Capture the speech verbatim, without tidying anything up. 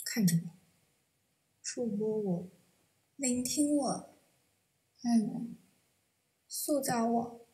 看着我，触摸我， 聆听我， 爱我， 塑造我，